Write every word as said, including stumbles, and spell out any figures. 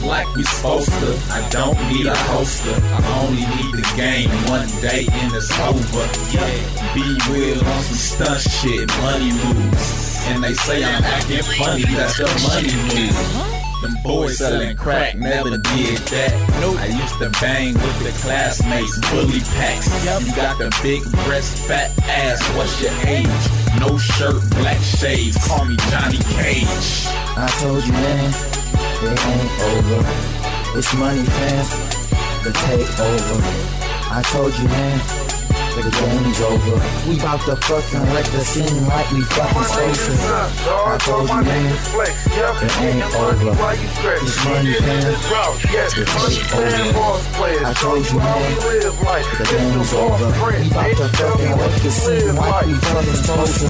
like we supposed to. I don't need a hoster, I only need the game. One day and it's over. Yeah, be real on some stunt shit, money moves. And they say I'm acting funny, that's the money move. Them boys selling crack never did that. I used to bang with the classmates, bully packs. You got the big breast, fat ass, what's your age? No shirt, black shades, call me Johnny Cage. I told you, man, it ain't over. It's money, fam, the takeover. I told you, man, the game's over. We bout to fucking wreck the scene like we fucking supposed to. I told you, man, it ain't over. It's money, fam, the takeover. I told you, man, the game's over. We bout to fucking wreck the scene like we fucking supposed to.